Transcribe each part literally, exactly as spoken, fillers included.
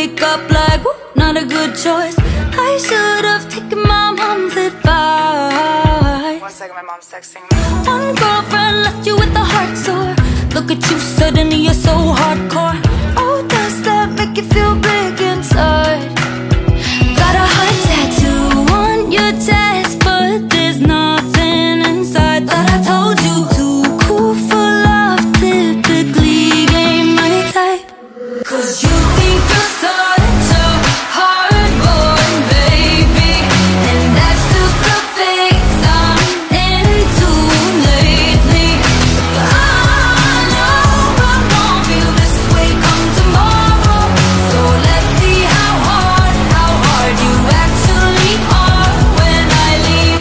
wake up like, whoop, not a good choice. I should have taken my mom's advice. One second, my mom's texting me. One girlfriend left you with a heart sore. Look at you, suddenly you're so hardcore. Oh, does that make you feel big inside? Got a heart tattoo on your chest, but there's nothing inside. Thought I told you, too cool for love, typically ain't my type. Cause you think you're such a hard boy, baby, and that's just the phase I'm into lately. I know I won't feel this way come tomorrow, so let's see how hard, how hard you actually are when I leave.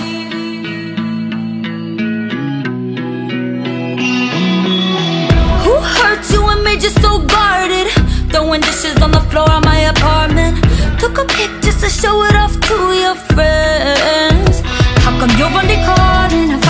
Who hurt you and made you so guarded? Throwing dishes on the floor of my apartment. Took a pic just to show it off to your friends. How come you're only caught in a